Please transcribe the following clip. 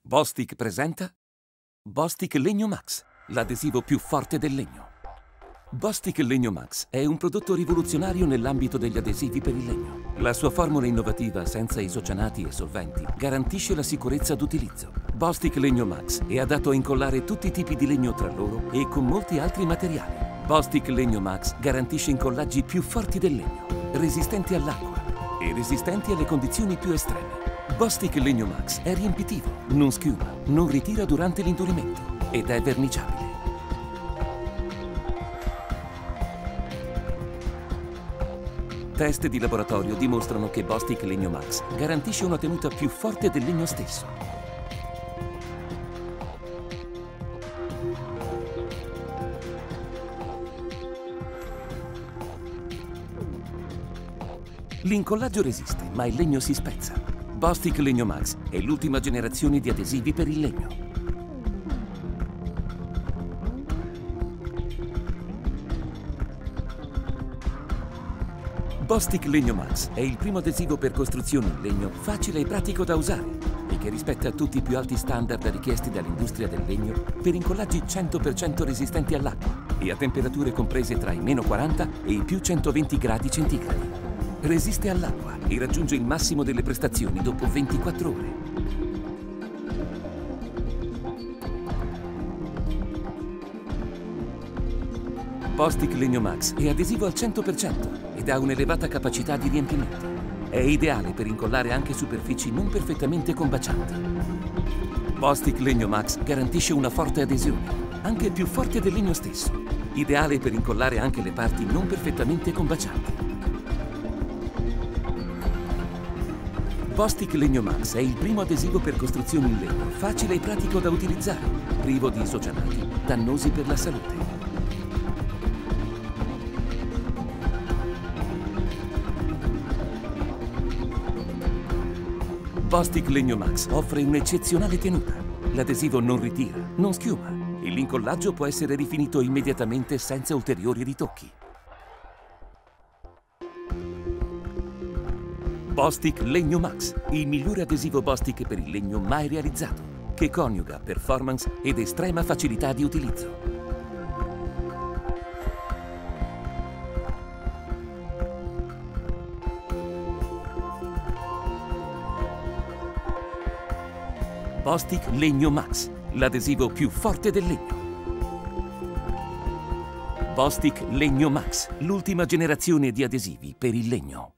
Bostik presenta Bostik Legno Max, l'adesivo più forte del legno. Bostik Legno Max è un prodotto rivoluzionario nell'ambito degli adesivi per il legno. La sua formula innovativa senza isocianati e solventi garantisce la sicurezza d'utilizzo. Bostik Legno Max è adatto a incollare tutti i tipi di legno tra loro e con molti altri materiali. Bostik Legno Max garantisce incollaggi più forti del legno, resistenti all'acqua e resistenti alle condizioni più estreme. Bostik Legno Max è riempitivo, non schiuma, non ritira durante l'indurimento ed è verniciabile. Test di laboratorio dimostrano che Bostik Legno Max garantisce una tenuta più forte del legno stesso. L'incollaggio resiste, ma il legno si spezza. Bostik Legno Max è l'ultima generazione di adesivi per il legno. Bostik Legno Max è il primo adesivo per costruzioni in legno facile e pratico da usare e che rispetta tutti i più alti standard richiesti dall'industria del legno per incollaggi 100% resistenti all'acqua e a temperature comprese tra i -40 e i +120 gradi centigradi. Resiste all'acqua e raggiunge il massimo delle prestazioni dopo 24 ore. Bostik Legno Max è adesivo al 100% ed ha un'elevata capacità di riempimento. È ideale per incollare anche superfici non perfettamente combacianti. Bostik Legno Max garantisce una forte adesione, anche più forte del legno stesso, ideale per incollare anche le parti non perfettamente combacianti. Bostik Legno Max è il primo adesivo per costruzioni in legno, facile e pratico da utilizzare, privo di isocianati, dannosi per la salute. Bostik Legno Max offre un'eccezionale tenuta. L'adesivo non ritira, non schiuma e l'incollaggio può essere rifinito immediatamente senza ulteriori ritocchi. Bostik Legno Max, il migliore adesivo Bostik per il legno mai realizzato, che coniuga performance ed estrema facilità di utilizzo. Bostik Legno Max, l'adesivo più forte del legno. Bostik Legno Max, l'ultima generazione di adesivi per il legno.